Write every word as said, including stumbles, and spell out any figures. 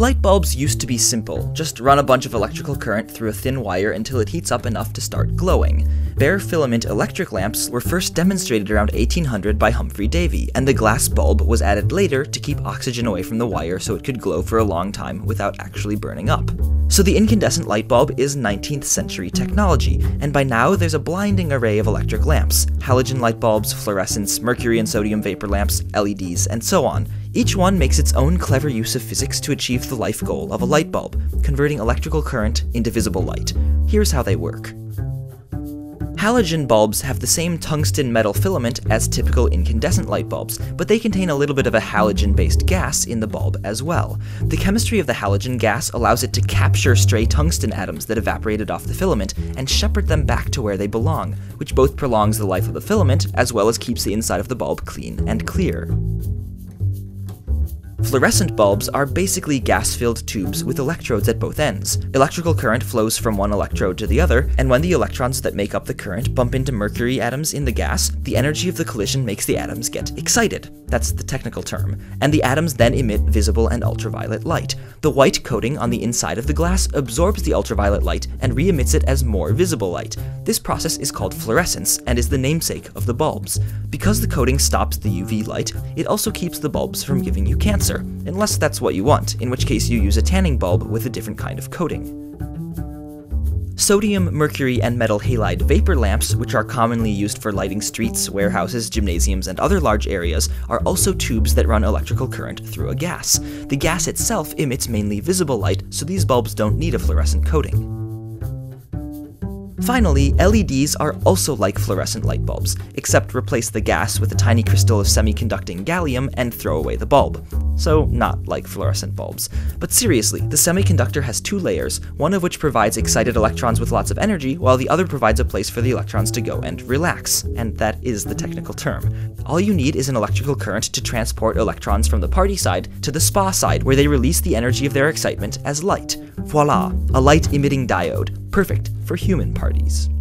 Light bulbs used to be simple, just run a bunch of electrical current through a thin wire until it heats up enough to start glowing. Bare filament electric lamps were first demonstrated around eighteen hundred by Humphrey Davy, and the glass bulb was added later to keep oxygen away from the wire so it could glow for a long time without actually burning up. So the incandescent light bulb is nineteenth century technology, and by now there's a blinding array of electric lamps: halogen light bulbs, fluorescents, mercury and sodium vapor lamps, L E Ds, and so on. Each one makes its own clever use of physics to achieve the life goal of a light bulb, converting electrical current into visible light. Here's how they work. Halogen bulbs have the same tungsten metal filament as typical incandescent light bulbs, but they contain a little bit of a halogen-based gas in the bulb as well. The chemistry of the halogen gas allows it to capture stray tungsten atoms that evaporated off the filament and shepherd them back to where they belong, which both prolongs the life of the filament as well as keeps the inside of the bulb clean and clear. Fluorescent bulbs are basically gas-filled tubes with electrodes at both ends. Electrical current flows from one electrode to the other, and when the electrons that make up the current bump into mercury atoms in the gas, the energy of the collision makes the atoms get excited. That's the technical term. And the atoms then emit visible and ultraviolet light. The white coating on the inside of the glass absorbs the ultraviolet light and re-emits it as more visible light. This process is called fluorescence and is the namesake of the bulbs. Because the coating stops the U V light, it also keeps the bulbs from giving you cancer. Unless that's what you want, in which case you use a tanning bulb with a different kind of coating. Sodium, mercury, and metal halide vapor lamps, which are commonly used for lighting streets, warehouses, gymnasiums, and other large areas, are also tubes that run electrical current through a gas. The gas itself emits mainly visible light, so these bulbs don't need a fluorescent coating. Finally, L E Ds are also like fluorescent light bulbs, except replace the gas with a tiny crystal of semiconducting gallium and throw away the bulb. So not like fluorescent bulbs. But seriously, the semiconductor has two layers, one of which provides excited electrons with lots of energy, while the other provides a place for the electrons to go and relax, and that is the technical term. All you need is an electrical current to transport electrons from the party side to the spa side, where they release the energy of their excitement as light. Voila, a light-emitting diode, perfect for human parties.